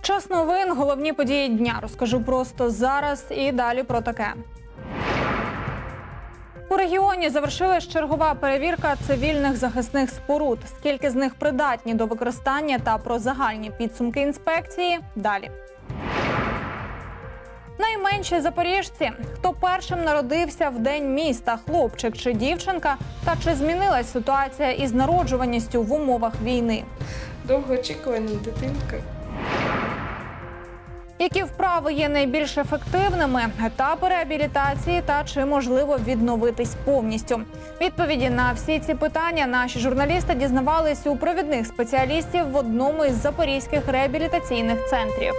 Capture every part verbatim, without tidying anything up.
Час новин, головні події дня. Розкажу просто зараз і далі про таке. У регіоні завершилась чергова перевірка цивільних захисних споруд. Скільки з них придатні до використання та про загальні підсумки інспекції – далі. Найменші запоріжці. Хто першим народився в день міста – хлопчик чи дівчинка? Та чи змінилась ситуація із народжуваністю в умовах війни? Довгоочікувана дитинка. Які вправи є найбільш ефективними? Етапи реабілітації та чи можливо відновитись повністю? Відповіді на всі ці питання наші журналісти дізнавались у провідних спеціалістів в одному із запорізьких реабілітаційних центрів.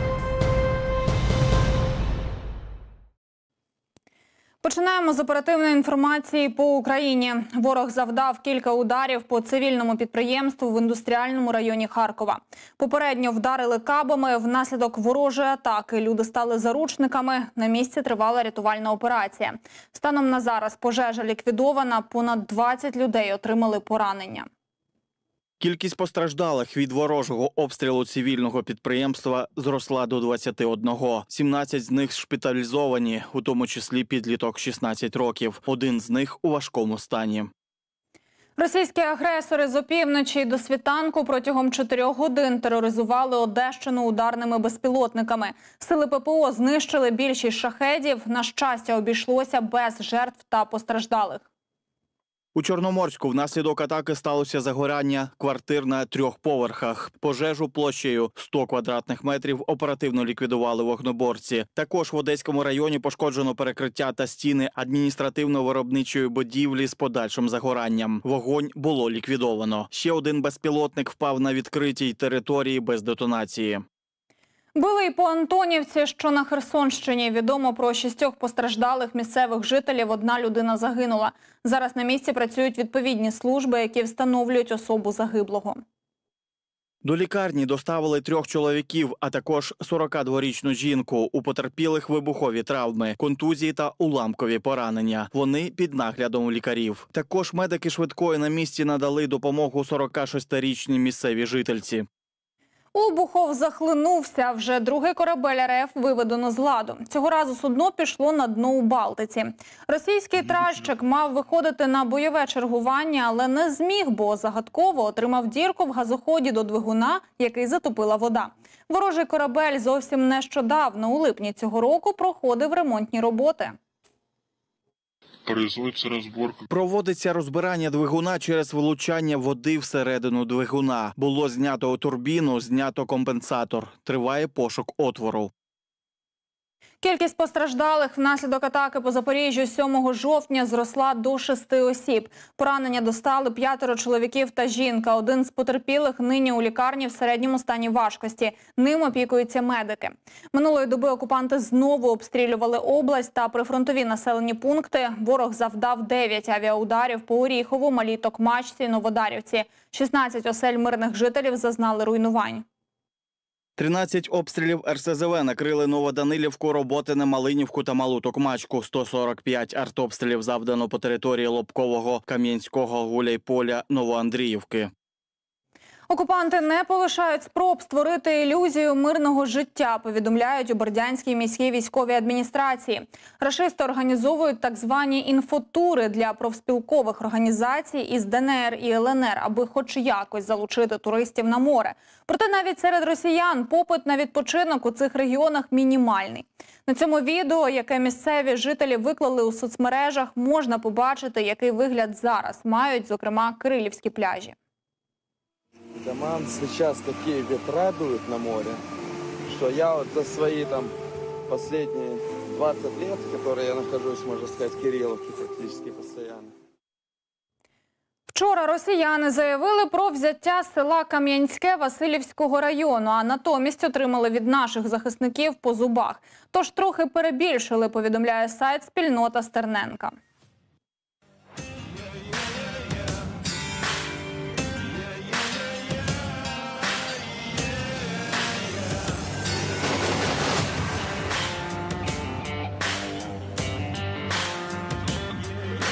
Починаємо з оперативної інформації по Україні. Ворог завдав кілька ударів по цивільному підприємству в індустріальному районі Харкова. Попередньо вдарили кабами. Внаслідок ворожої атаки люди стали заручниками. На місці тривала рятувальна операція. Станом на зараз пожежа ліквідована. Понад двадцять людей отримали поранення. Кількість постраждалих від ворожого обстрілу цивільного підприємства зросла до двадцяти одного. сімнадцять з них шпиталізовані, у тому числі підліток шістнадцять років. Один з них у важкому стані. Російські агресори з опівночі до світанку протягом чотирьох годин тероризували Одещину ударними безпілотниками. Сили ППО знищили більшість шахедів. На щастя, обійшлося без жертв та постраждалих. У Чорноморську внаслідок атаки сталося загоряння квартир на трьох поверхах. Пожежу площею сто квадратних метрів оперативно ліквідували вогнеборці. Також в Одеському районі пошкоджено перекриття та стіни адміністративно-виробничої будівлі з подальшим загоранням. Вогонь було ліквідовано. Ще один безпілотник впав на відкритій території без детонації. Били й по Антонівці, що на Херсонщині. Відомо про шістьох постраждалих місцевих жителів. Одна людина загинула. Зараз на місці працюють відповідні служби, які встановлюють особу загиблого. До лікарні доставили трьох чоловіків, а також сорокадворічну жінку. У потерпілих вибухові травми, контузії та уламкові поранення. Вони під наглядом лікарів. Також медики швидкої на місці надали допомогу сорокашестирічній місцевій жительці. Обухов захлинувся. Вже другий корабель РФ виведено з ладу. Цього разу судно пішло на дно у Балтиці. Російський тральщик мав виходити на бойове чергування, але не зміг, бо загадково отримав дірку в газоході до двигуна, який затопила вода. Ворожий корабель зовсім нещодавно, у липні цього року, проходив ремонтні роботи. Проводиться розбирання двигуна через влучання води всередину двигуна. Було знято турбіну, знято компенсатор. Триває пошук отвору. Кількість постраждалих внаслідок атаки по Запоріжжю сьомого жовтня зросла до шести осіб. Поранення достали п'ятеро чоловіків та жінка. Один з потерпілих нині у лікарні в середньому стані важкості. Ним опікуються медики. Минулої доби окупанти знову обстрілювали область та прифронтові населені пункти. Ворог завдав дев'ять авіаударів по Оріхову, Малій Токмачці, Новодарівці. шістнадцять осель мирних жителів зазнали руйнувань. тринадцять обстрілів ер ес зе ве накрили Новоданилівку, Роботине, Малинівку та Малу Токмачку. сто сорок п'ять артобстрілів завдано по території Лобкового, Кам'янського, Гуляйполя, Новоандріївки. Окупанти не полишають спроб створити ілюзію мирного життя, повідомляють у Бердянській міській військовій адміністрації. Рашисти організовують так звані інфотури для профспілкових організацій із де ен ер і ел ен ер, аби хоч якось залучити туристів на море. Проте навіть серед росіян попит на відпочинок у цих регіонах мінімальний. На цьому відео, яке місцеві жителі виклали у соцмережах, можна побачити, який вигляд зараз мають, зокрема, кирилівські пляжі. Таман сейчас такие ветра дуют на море, что я вот за свои там последние двадцать лет, которые я нахожусь, можно сказать, в Кирилловке практически постоянно. Вчора росіяни заявили про взяття села Кам'янське Василівського району, а натомість отримали від наших захисників по зубах. Тож трохи перебільшили, повідомляє сайт «Спільнота Стерненка».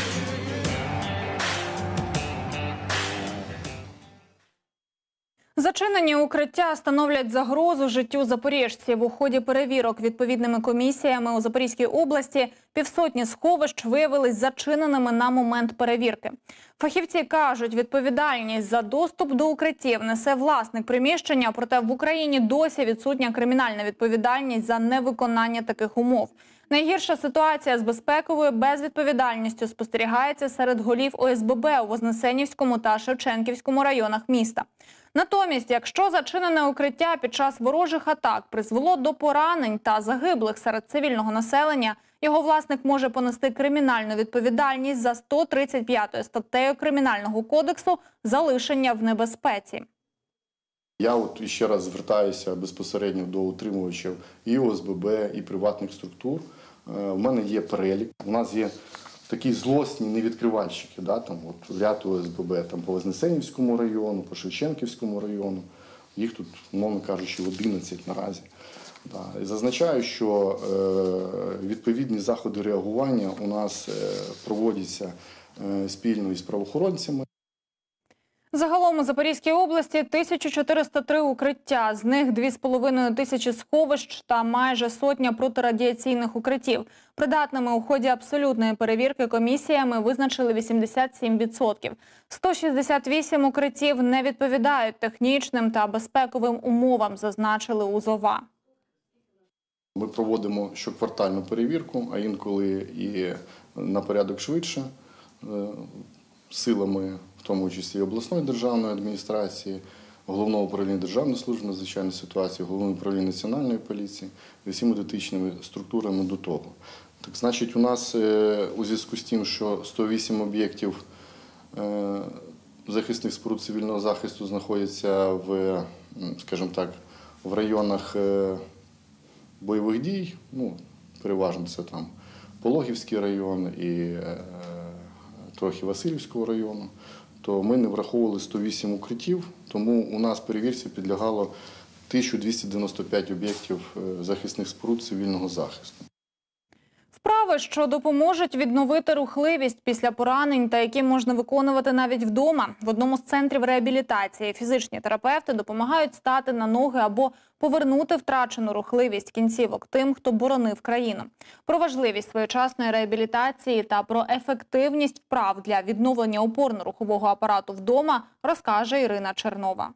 За Зачинені укриття становлять загрозу життю запоріжців. У ході перевірок відповідними комісіями у Запорізькій області півсотні сховищ виявились зачиненими на момент перевірки. Фахівці кажуть, відповідальність за доступ до укриттів несе власник приміщення, проте в Україні досі відсутня кримінальна відповідальність за невиконання таких умов. Найгірша ситуація з безпековою безвідповідальністю спостерігається серед голів О С Б Б у Вознесенівському та Шевченківському районах міста. Натомість, якщо зачинене укриття під час ворожих атак призвело до поранень та загиблих серед цивільного населення, його власник може понести кримінальну відповідальність за сто тридцять п'ятою статтею Кримінального кодексу «Залишення в небезпеці». Я от ще раз звертаюся безпосередньо до утримувачів і О С Б Б, і приватних структур. У мене є перелік. У нас є такі злосні невідкривальщики, да, там, от, ряд О С Б Б там, по Вознесенівському району, по Шевченківському району. Їх тут, умовно кажучи, одинадцять наразі. Да. І зазначаю, що е, відповідні заходи реагування у нас е, проводяться е, спільно із правоохоронцями. Загалом у Запорізькій області тисяча чотириста три укриття, з них дві з половиною тисячі сховищ та майже сотня протирадіаційних укриттів. Придатними у ході абсолютної перевірки комісіями визначили вісімдесят сім відсотків. сто шістдесят вісім укриттів не відповідають технічним та безпековим умовам, зазначили у ЗОВА. Ми проводимо щоквартальну перевірку, а інколи і на порядок швидше, силами, в тому числі обласної державної адміністрації, Головного управління Державної служби надзвичайної ситуації, Головного управління Національної поліції і всіма дотичними структурами до того. Так, значить, у нас у зв'язку з тим, що сто вісім об'єктів захисних споруд цивільного захисту знаходяться в, скажімо так, в районах бойових дій, ну, переважно це там Пологівський район і е, трохи Васильівського району, то ми не враховували сто вісім укриттів, тому у нас перевірці підлягало тисяча двісті дев'яносто п'ять об'єктів захисних споруд цивільного захисту. Вправи, що допоможуть відновити рухливість після поранень та які можна виконувати навіть вдома. В одному з центрів реабілітації фізичні терапевти допомагають стати на ноги або повернути втрачену рухливість кінцівок тим, хто боронив країну. Про важливість своєчасної реабілітації та про ефективність вправ для відновлення опорно-рухового апарату вдома розкаже Ірина Чернова.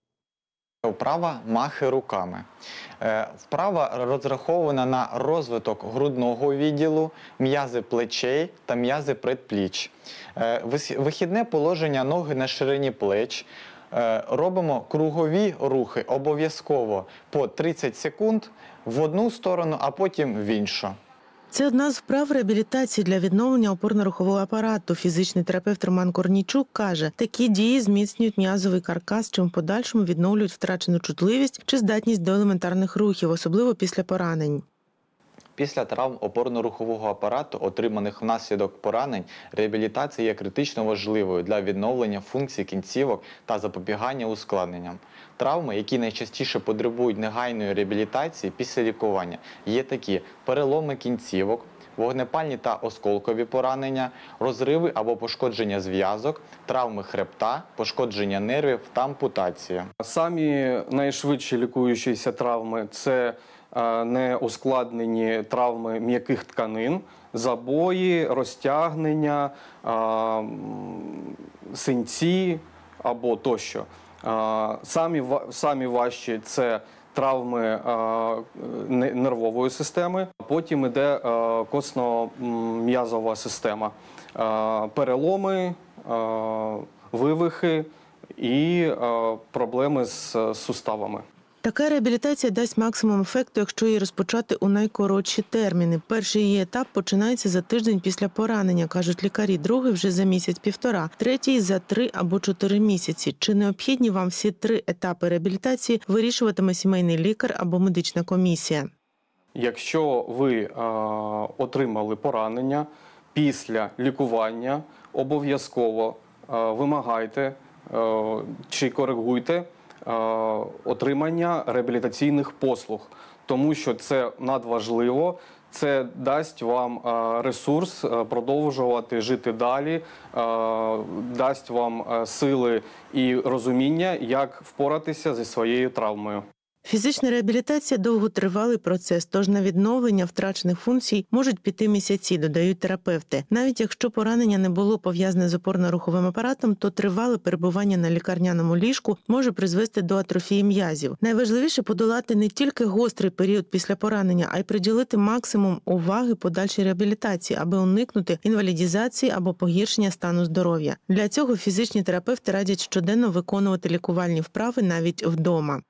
Вправа «Махи руками». Вправа розрахована на розвиток грудного відділу, м'язи плечей та м'язи предпліч. Вихідне положення ноги на ширині плеч. Робимо кругові рухи обов'язково по тридцять секунд в одну сторону, а потім в іншу. Це одна з вправ реабілітації для відновлення опорно-рухового апарату. Фізичний терапевт Роман Корнійчук каже, такі дії зміцнюють м'язовий каркас, чим в подальшому відновлюють втрачену чутливість чи здатність до елементарних рухів, особливо після поранень. Після травм опорно-рухового апарату, отриманих внаслідок поранень, реабілітація є критично важливою для відновлення функцій кінцівок та запобігання ускладненням. Травми, які найчастіше потребують негайної реабілітації після лікування, є такі: переломи кінцівок, вогнепальні та осколкові поранення, розриви або пошкодження зв'язок, травми хребта, пошкодження нервів та ампутація. Самі найшвидші лікуючіся травми – це неускладнені травми м'яких тканин, забої, розтягнення, синці або тощо. Самі, самі важчі – це травми нервової системи, потім йде костно-м'язова система, переломи, вивихи і проблеми з суставами. Така реабілітація дасть максимум ефекту, якщо її розпочати у найкоротші терміни. Перший її етап починається за тиждень після поранення, кажуть лікарі, другий вже за місяць-півтора, третій за три або чотири місяці. Чи необхідні вам всі три етапи реабілітації, вирішуватиме сімейний лікар або медична комісія. Якщо ви е, отримали поранення після лікування, обов'язково е, вимагайте е, чи коригуйте отримання реабілітаційних послуг, тому що це надважливо Це дасть вам е, ресурс е, продовжувати жити далі, е, дасть вам е, сили і розуміння, як впоратися зі своєю травмою. Фізична реабілітація – довготривалий процес, тож на відновлення втрачених функцій можуть піти місяці, додають терапевти. Навіть якщо поранення не було пов'язане з опорно-руховим апаратом, то тривале перебування на лікарняному ліжку може призвести до атрофії м'язів. Найважливіше – подолати не тільки гострий період після поранення, а й приділити максимум уваги подальшій реабілітації, аби уникнути інвалідізації або погіршення стану здоров'я. Для цього фізичні терапевти радять щоденно виконувати лікувальні вправи навіть вдома.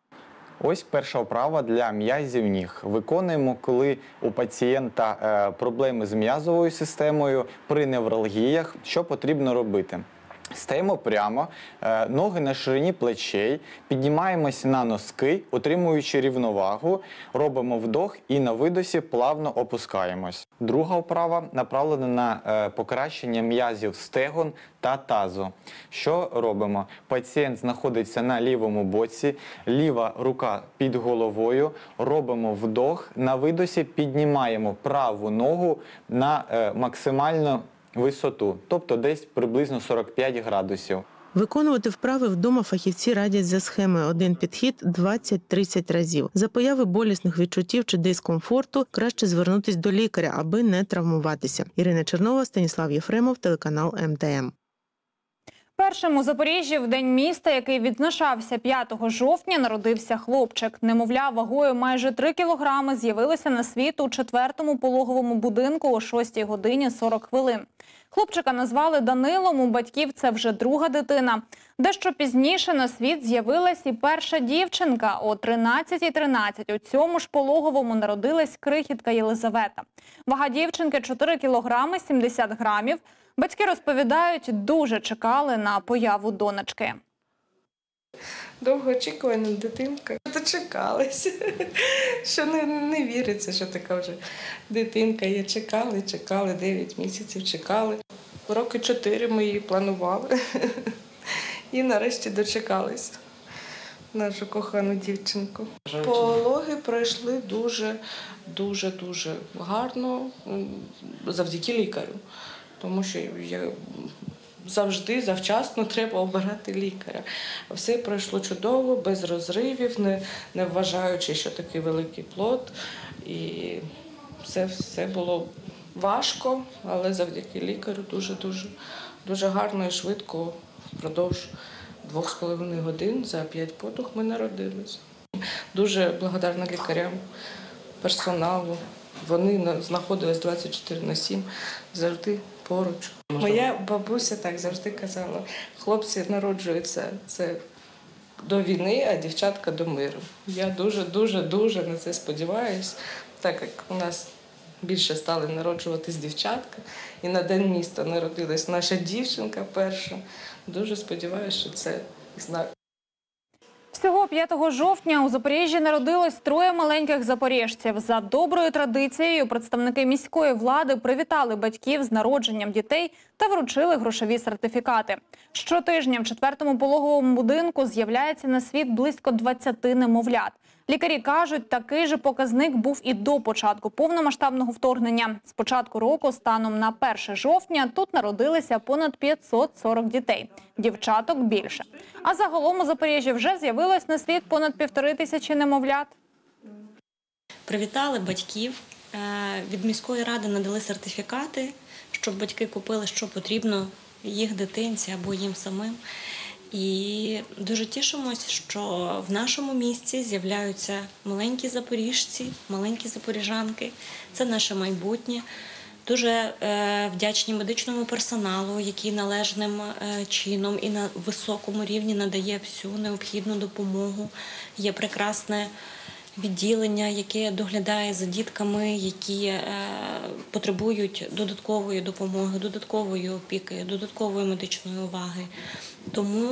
Ось перша вправа для м'язів ніг. Виконуємо, коли у пацієнта е, проблеми з м'язовою системою, при невралгіях. Що потрібно робити? Стаємо прямо, е, ноги на ширині плечей, піднімаємося на носки, утримуючи рівновагу, робимо вдох і на видосі плавно опускаємось. Друга вправа направлена на е, покращення м'язів стегон та тазу. Що робимо? Пацієнт знаходиться на лівому боці, ліва рука під головою, робимо вдох, на видосі піднімаємо праву ногу на е, максимально висоту, тобто десь приблизно сорок п'ять градусів. Виконувати вправи вдома фахівці радять за схемою один підхід двадцять-тридцять разів. За появи болісних відчуттів чи дискомфорту краще звернутися до лікаря, аби не травмуватися. Ірина Чернова, Станіслав Єфремов, телеканал Ем Те Ем. Першим у Запоріжжі в День міста, який відзначався п'ятого жовтня, народився хлопчик. Немовля вагою майже три кілограми з'явилося на світ у четвертому пологовому будинку о шостій годині сорок хвилин. Хлопчика назвали Данилом, у батьків це вже друга дитина. Дещо пізніше на світ з'явилась і перша дівчинка. О тринадцятій тринадцять у цьому ж пологовому народилась крихітка Єлизавета. Вага дівчинки чотири кілограми сімдесят грамів. Батьки розповідають, дуже чекали на появу донечки. Довгоочікувана дитинка. Дочекалися, що не, не віриться, що така вже дитинка є. Чекали, чекали, дев'ять місяців чекали. Роки чотири ми її планували і нарешті дочекалися нашу кохану дівчинку. Пологи пройшли дуже, дуже, дуже гарно завдяки лікарю. Тому що я завжди, завчасно треба обирати лікаря. Все пройшло чудово, без розривів, не, не вважаючи, що такий великий плод. І все, все було важко, але завдяки лікарю дуже-дуже дуже гарно і швидко, впродовж двох з половиною годин, за п'ять подух ми народилися. Дуже благодарна лікарям, персоналу. Вони знаходились двадцять чотири на сім, завжди поруч. Моя бабуся так завжди казала, хлопці народжуються це до війни, а дівчатка до миру. Я дуже-дуже-дуже на це сподіваюся, так як у нас більше стали народжуватись дівчатка, і на День міста народилась наша дівчинка перша. Дуже сподіваюся, що це знак. Всього п'ятого жовтня у Запоріжжі народилось троє маленьких запоріжців. За доброю традицією представники міської влади привітали батьків з народженням дітей та вручили грошові сертифікати. Щотижня в четвертому пологовому будинку з'являється на світ близько двадцяти немовлят. Лікарі кажуть, такий же показник був і до початку повномасштабного вторгнення. З початку року станом на перше жовтня тут народилися понад п'ятсот сорок дітей. Дівчаток більше. А загалом у Запоріжжі вже з'явилось на світ понад півтори тисячі немовлят. Привітали батьків. Від міської ради надали сертифікати, щоб батьки купили, що потрібно їх дитинці або їм самим. І дуже тішимось, що в нашому місті з'являються маленькі запоріжці, маленькі запоріжанки. Це наше майбутнє. Дуже е, вдячні медичному персоналу, який належним е, чином і на високому рівні надає всю необхідну допомогу. Є прекрасне відділення, яке доглядає за дітками, які е, потребують додаткової допомоги, додаткової опіки, додаткової медичної уваги. Тому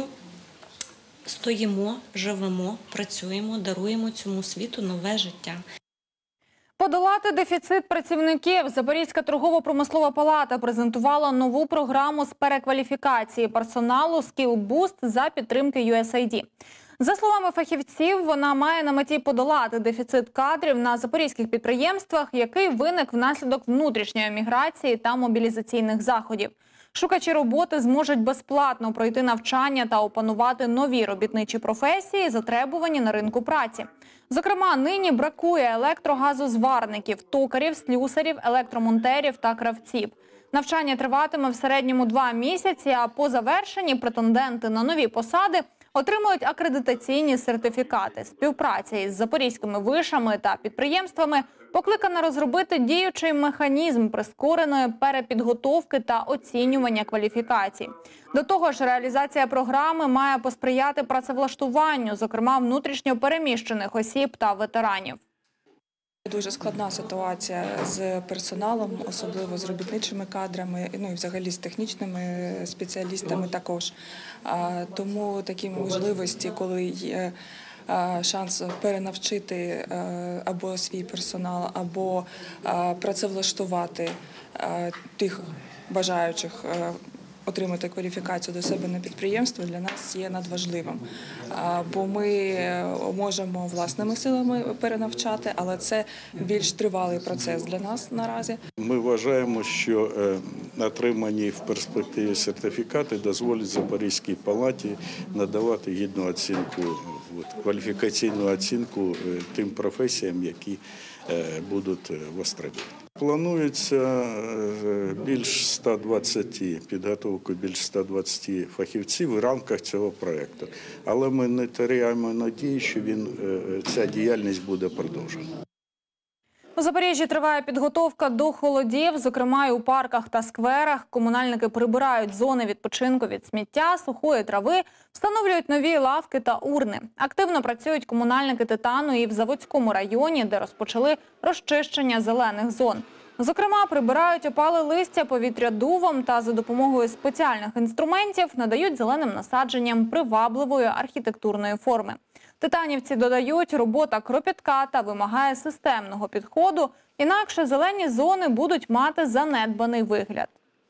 стоїмо, живемо, працюємо, даруємо цьому світу нове життя. Подолати дефіцит працівників. Запорізька торгово-промислова палата презентувала нову програму з перекваліфікації персоналу «Скіл Буст» за підтримки Ю Ес Ей Ді. За словами фахівців, вона має на меті подолати дефіцит кадрів на запорізьких підприємствах, який виник внаслідок внутрішньої міграції та мобілізаційних заходів. Шукачі роботи зможуть безплатно пройти навчання та опанувати нові робітничі професії, затребувані на ринку праці. Зокрема, нині бракує електрогазозварників, токарів, слюсарів, електромонтерів та кравців. Навчання триватиме в середньому два місяці, а по завершенні претенденти на нові посади отримують акредитаційні сертифікати. Співпраця із запорізькими вишами та підприємствами покликана розробити діючий механізм прискореної перепідготовки та оцінювання кваліфікацій. До того ж, реалізація програми має посприяти працевлаштуванню, зокрема внутрішньо переміщених осіб та ветеранів. Дуже складна ситуація з персоналом, особливо з робітничими кадрами, ну і взагалі з технічними спеціалістами також. Тому такі можливості, коли є шанс перенавчити або свій персонал, або працевлаштувати тих бажаючих отримати кваліфікацію до себе на підприємство, для нас є надважливим. Бо ми можемо власними силами перенавчати, але це більш тривалий процес для нас наразі. Ми вважаємо, що отримані в перспективі сертифікати дозволять Запорізькій палаті надавати гідну оцінку, кваліфікаційну оцінку тим професіям, які будуть востребовані. Планується більш ста двадцяти, підготовку більш ста двадцяти фахівців в рамках цього проєкту. Але ми не теряємо надії, що він, ця діяльність буде продовжена. У Запоріжжі триває підготовка до холодів, зокрема і у парках та скверах. Комунальники прибирають зони відпочинку від сміття, сухої трави, встановлюють нові лавки та урни. Активно працюють комунальники Титану і в Заводському районі, де розпочали розчищення зелених зон. Зокрема, прибирають опале листя повітрядувом та за допомогою спеціальних інструментів надають зеленим насадженням привабливої архітектурної форми. Титанівці додають, робота кропітка та вимагає системного підходу, інакше зелені зони будуть мати занедбаний вигляд.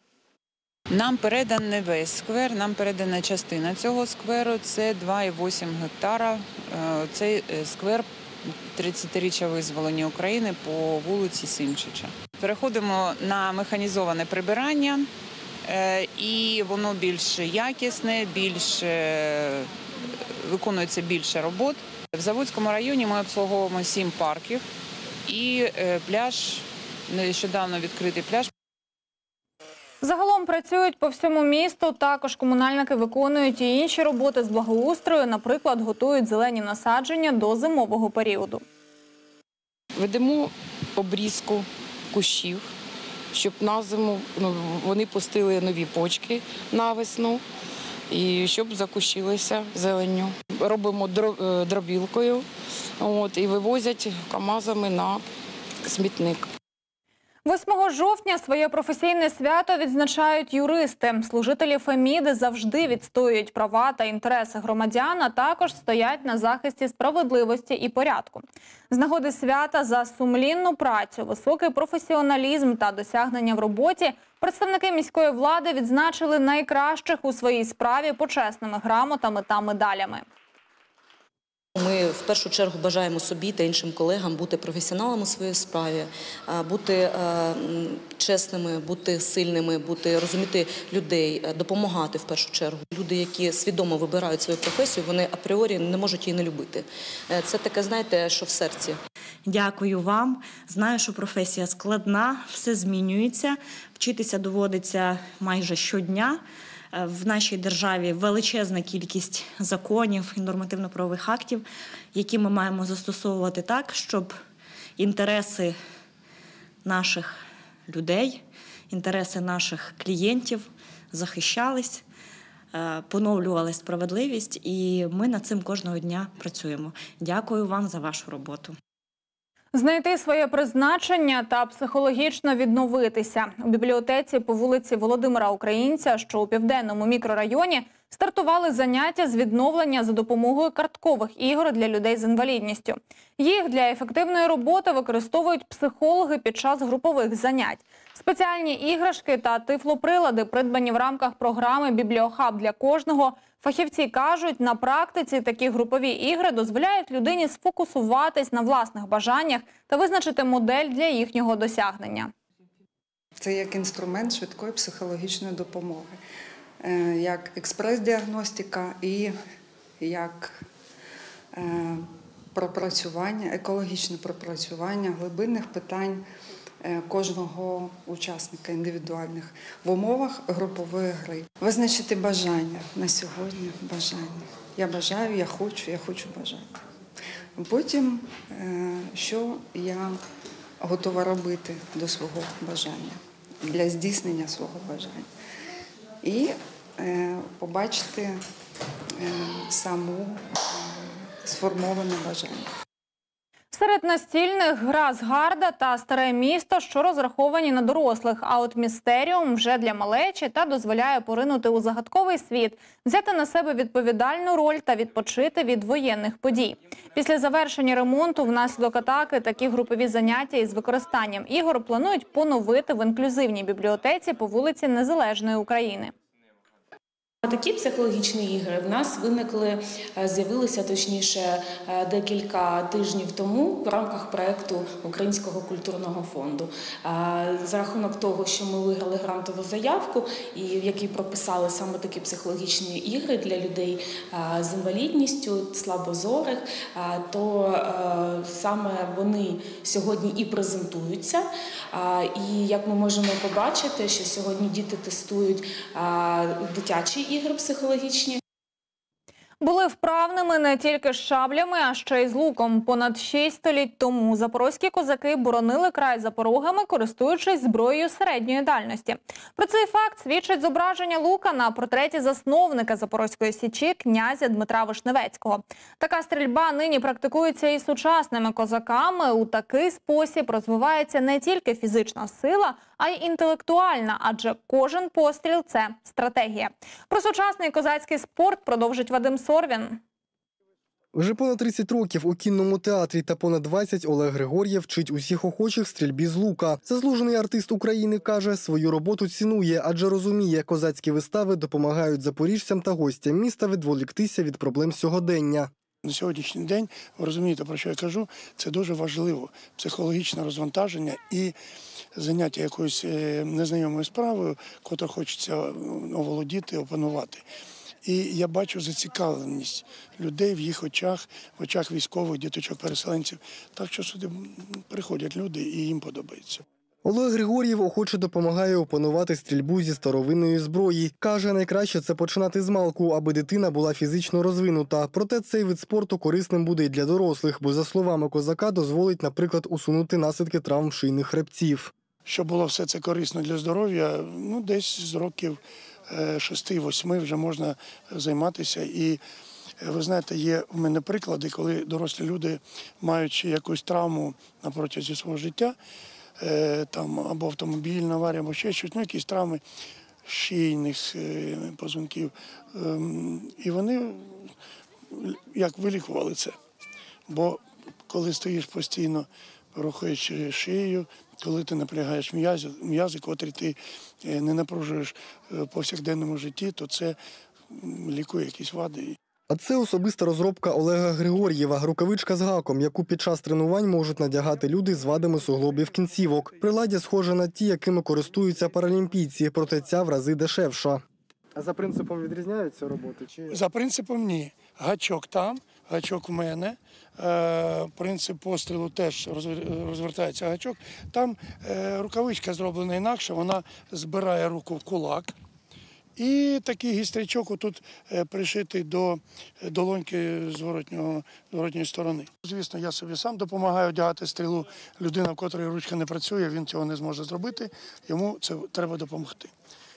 Нам переданий весь сквер, нам передана частина цього скверу, це два і вісім гектара. Цей сквер тридцятиріччя визволення України по вулиці Симчича. Переходимо на механізоване прибирання, і воно більш якісне, більш виконується більше робот. В Заводському районі ми обслуговуємо сім парків і пляж, нещодавно відкритий пляж. Загалом працюють по всьому місту, також комунальники виконують і інші роботи з благоустрою, наприклад, готують зелені насадження до зимового періоду. Ведемо обрізку кущів, щоб на зиму ну, вони пустили нові почки на весну і щоб закущилися зеленню. Робимо дробілкою от, і вивозять камазами на смітник. восьмого жовтня своє професійне свято відзначають юристи. Служителі Феміди завжди відстоюють права та інтереси громадян, а також стоять на захисті справедливості і порядку. З нагоди свята за сумлінну працю, високий професіоналізм та досягнення в роботі представники міської влади відзначили найкращих у своїй справі почесними грамотами та медалями. Ми в першу чергу бажаємо собі та іншим колегам бути професіоналами у своїй справі, бути чесними, бути сильними, бути розуміти людей, допомагати в першу чергу. Люди, які свідомо вибирають свою професію, вони апріорі не можуть її не любити. Це таке, знаєте, що в серці. Дякую вам. Знаю, що професія складна, все змінюється, вчитися доводиться майже щодня. В нашій державі величезна кількість законів і нормативно-правових актів, які ми маємо застосовувати так, щоб інтереси наших людей, інтереси наших клієнтів захищались, поновлювали справедливість, і ми над цим кожного дня працюємо. Дякую вам за вашу роботу. Знайти своє призначення та психологічно відновитися. У бібліотеці по вулиці Володимира Українця, що у південному мікрорайоні, Стартували заняття з відновлення за допомогою карткових ігор для людей з інвалідністю. Їх для ефективної роботи використовують психологи під час групових занять. Спеціальні іграшки та тифлоприлади, придбані в рамках програми «Бібліохаб для кожного». Фахівці кажуть, на практиці такі групові ігри дозволяють людині сфокусуватись на власних бажаннях та визначити модель для їхнього досягнення. Це як інструмент швидкої психологічної допомоги, як експрес-діагностика і як пропрацювання, екологічне пропрацювання глибинних питань кожного учасника індивідуальних в умовах групової гри. Визначити бажання на сьогодні, бажання. Я бажаю, я хочу, я хочу бажати. Потім, що я готова робити до свого бажання, для здійснення свого бажання. І побачити саму сформоване бажання. Серед настільних гра «Згарда» та «Старе місто», що розраховані на дорослих, а от «Містеріум» вже для малечі та дозволяє поринути у загадковий світ, взяти на себе відповідальну роль та відпочити від воєнних подій. Після завершення ремонту внаслідок атаки такі групові заняття із використанням ігор планують поновити в інклюзивній бібліотеці по вулиці Незалежної України. Такі психологічні ігри в нас виникли, з'явилися точніше декілька тижнів тому в рамках проєкту Українського культурного фонду. За рахунок того, що ми виграли грантову заявку, і в якій прописали саме такі психологічні ігри для людей з інвалідністю, слабозорих, то саме вони сьогодні і презентуються. І як ми можемо побачити, що сьогодні діти тестують дитячі ігри, ігри психологічні. Були вправними не тільки з шаблями, а ще й з луком. Понад шість століть тому запорозькі козаки боронили край за порогами, користуючись зброєю середньої дальності. Про цей факт свідчить зображення лука на портреті засновника Запорозької Січі князя Дмитра Вишневецького. Така стрільба нині практикується і сучасними козаками. У такий спосіб розвивається не тільки фізична сила, а й інтелектуальна, адже кожен постріл – це стратегія. Про сучасний козацький спорт продовжить Вадим Сорвін. Вже понад тридцять років у кінному театрі та понад двадцять Олег Григор'єв вчить усіх охочих стрільбі з лука. Заслужений артист України каже, свою роботу цінує, адже розуміє, козацькі вистави допомагають запоріжцям та гостям міста відволіктися від проблем сьогодення. На сьогоднішній день, ви розумієте, про що я кажу, це дуже важливо. Психологічне розвантаження і заняття якоюсь незнайомою справою, котру хочеться оволодіти, опанувати. І я бачу зацікавленість людей в їх очах, в очах військових, діточок-переселенців. Так що сюди приходять люди і їм подобається. Олег Григор'єв охоче допомагає опанувати стрільбу зі старовинної зброї. Каже, найкраще це починати з малку, аби дитина була фізично розвинута. Проте цей вид спорту корисним буде й для дорослих, бо, за словами козака, дозволить, наприклад, усунути наслідки травм шийних хребців. Щоб було все це корисно для здоров'я, ну десь з років шести-восьми вже можна займатися. І ви знаєте, є в мене приклади, коли дорослі люди, маючи якусь травму на протязі свого життя, там або автомобільна аварія, або ще щось, ну якісь травми шийних позвонків. І вони як вилікували це. Бо коли стоїш постійно, рухаючи шиєю, коли ти напрягаєш м'язи, м'язи, котрі ти не напружуєш в повсякденному житті, то це лікує якісь вади. А це особиста розробка Олега Григор'єва – рукавичка з гаком, яку під час тренувань можуть надягати люди з вадами суглобів кінцівок. Приладдя схоже на ті, якими користуються паралімпійці, проте ця в рази дешевша. А за принципом відрізняються роботи? Чи... За принципом ні. Гачок там, гачок в мене. Принцип пострілу теж розвертається гачок. Там рукавичка зроблена інакше, вона збирає руку в кулак. І такий гістрячок отут пришитий до долоньки зворотнього, зворотньої сторони. Звісно, я собі сам допомагаю одягати стрілу. Людина, в котрої ручка не працює, він цього не зможе зробити, йому це треба допомогти.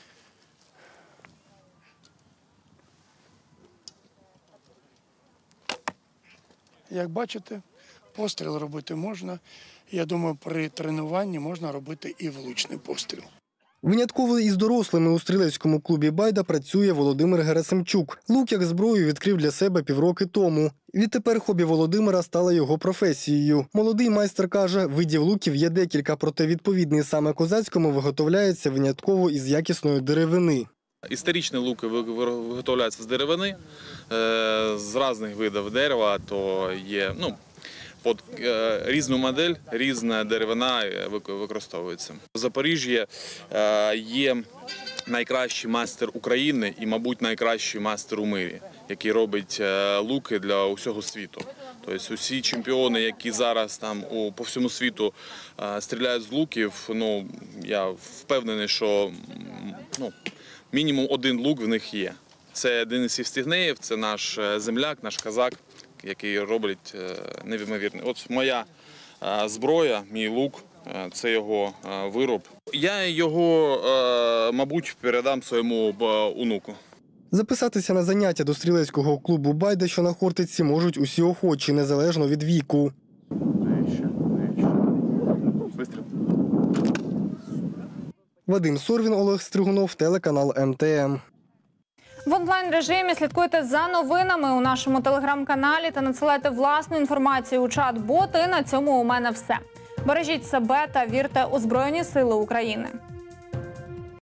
Як бачите, постріл робити можна. Я думаю, при тренуванні можна робити і влучний постріл. Винятково із дорослими у стрілецькому клубі «Байда» працює Володимир Герасимчук. Лук як зброю відкрив для себе півроки тому. Відтепер хобі Володимира стало його професією. Молодий майстер каже, видів луків є декілька, проте відповідний саме козацькому виготовляється винятково із якісної деревини. Історичні луки виготовляються з деревини, з різних видів дерева, то є, ну, під різну модель, різна деревина використовується. В Запоріжжі є найкращий майстер України і, мабуть, найкращий майстер у мирі, який робить луки для усього світу. Тобто усі чемпіони, які зараз там по всьому світу стріляють з луків, ну, я впевнений, що ну, мінімум один лук в них є. Це Денис Євстігнеєв, це наш земляк, наш козак, який робить неймовірне. От моя зброя, мій лук, це його вироб. Я його, мабуть, передам своєму онуку. Записатися на заняття до стрілецького клубу «Байда», що на Хортиці, можуть усі охочі, незалежно від віку. Вадим Сорвін, Олег Стригунов, телеканал Ем Те Ем. В онлайн-режимі слідкуйте за новинами у нашому телеграм-каналі та надсилайте власну інформацію у чат-бот. І на цьому у мене все. Бережіть себе та вірте у Збройні Сили України.